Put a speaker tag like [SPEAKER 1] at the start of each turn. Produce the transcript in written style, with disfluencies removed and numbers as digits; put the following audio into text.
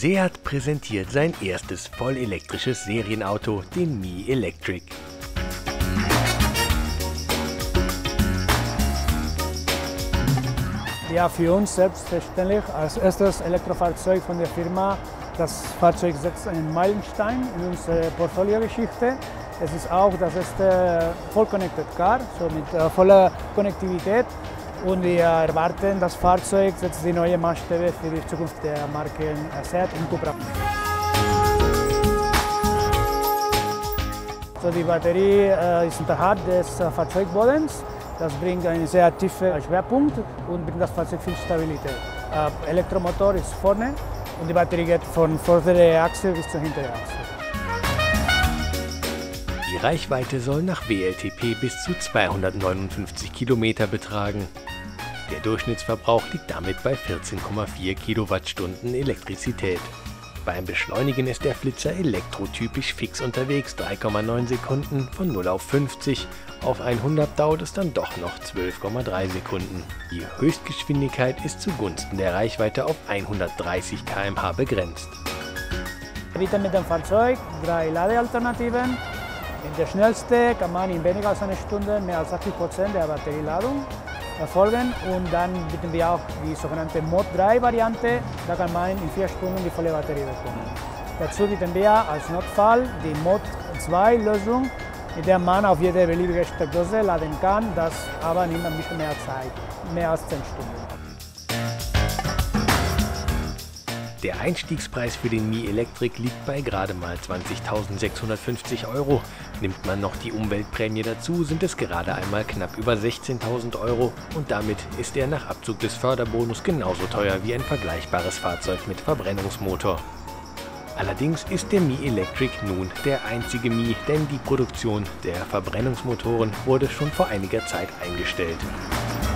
[SPEAKER 1] Seat präsentiert sein erstes vollelektrisches Serienauto, den Mi Electric.
[SPEAKER 2] Ja, für uns selbstverständlich als erstes Elektrofahrzeug von der Firma. Das Fahrzeug setzt einen Meilenstein in unserer Portfoliogeschichte. Es ist auch das erste Voll-Connected Car, so mit voller Konnektivität. Und wir erwarten, das Fahrzeug setzt die neue Maßstäbe für die Zukunft der Marken Seat und Cupra. So, die Batterie ist unterhalb des Fahrzeugbodens. Das bringt einen sehr tiefen Schwerpunkt und bringt das Fahrzeug viel Stabilität. Elektromotor ist vorne und die Batterie geht von vorderer Achse bis zur hinteren Achse.
[SPEAKER 1] Die Reichweite soll nach WLTP bis zu 259 Kilometer betragen. Der Durchschnittsverbrauch liegt damit bei 14,4 Kilowattstunden Elektrizität. Beim Beschleunigen ist der Flitzer elektrotypisch fix unterwegs, 3,9 Sekunden, von 0 auf 50, auf 100 dauert es dann doch noch 12,3 Sekunden. Die Höchstgeschwindigkeit ist zugunsten der Reichweite auf 130 km/h begrenzt.
[SPEAKER 2] Wir bieten mit dem Fahrzeug 3 Ladealternativen. In der schnellste kann man in weniger als einer Stunde mehr als 80% der Batterieladung erfolgen und dann bieten wir auch die sogenannte Mod 3 Variante, da kann man in 4 Stunden die volle Batterie bekommen. Dazu bieten wir als Notfall die Mod 2 Lösung, mit der man auf jede beliebige Steckdose laden kann, das aber nimmt ein bisschen mehr Zeit, mehr als 10 Stunden.
[SPEAKER 1] Der Einstiegspreis für den Mi Electric liegt bei gerade mal 20.650 €. Nimmt man noch die Umweltprämie dazu, sind es gerade einmal knapp über 16.000 € und damit ist er nach Abzug des Förderbonus genauso teuer wie ein vergleichbares Fahrzeug mit Verbrennungsmotor. Allerdings ist der Mi Electric nun der einzige Mi, denn die Produktion der Verbrennungsmotoren wurde schon vor einiger Zeit eingestellt.